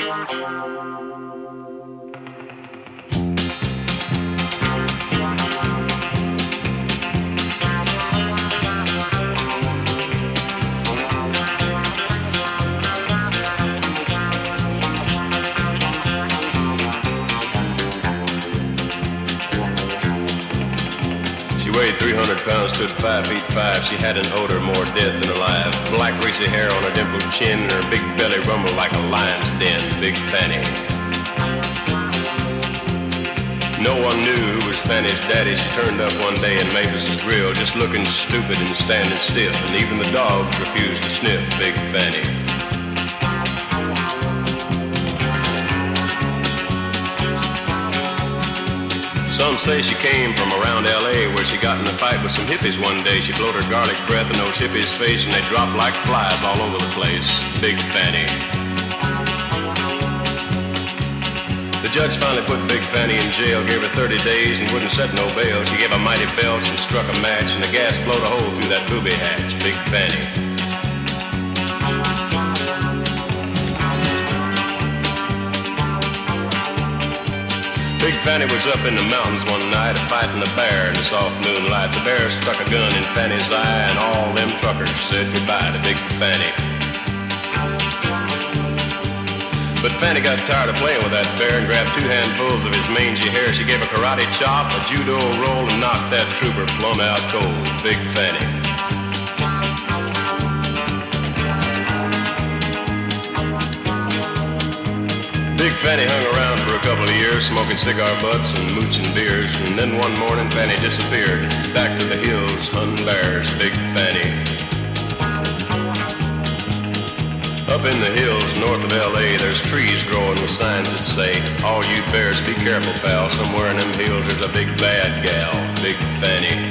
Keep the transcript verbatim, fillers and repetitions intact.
Weighed three hundred pounds, stood five feet five. She had an odor more dead than alive. Black greasy hair on her dimpled chin, and her big belly rumbled like a lion's den. Big Fanny. No one knew who was Fanny's daddy. She turned up one day in Mavis's grill, just looking stupid and standing stiff, and even the dogs refused to sniff Big Fanny. Some say she came from around L A, where she got in a fight with some hippies one day. She blowed her garlic breath in those hippies' face, and they dropped like flies all over the place. Big Fanny. The judge finally put Big Fanny in jail, gave her thirty days and wouldn't set no bail. She gave a mighty belch and struck a match, and the gas blowed a hole through that booby hatch. Big Fanny. Big Fanny was up in the mountains one night, fighting a bear in the soft moonlight. The bear stuck a gun in Fanny's eye, and all them truckers said goodbye to Big Fanny. But Fanny got tired of playing with that bear and grabbed two handfuls of his mangy hair. She gave a karate chop, a judo roll, and knocked that trooper plumb out cold. Big Fanny. Big Fanny hung around for a couple of years, smoking cigar butts and mooching beers, and then one morning Fanny disappeared. Back to the hills, hunting bears, Big Fanny. Up in the hills north of L A, there's trees growing with signs that say, all you bears be careful, pal, somewhere in them hills there's a big bad gal, Big Fanny.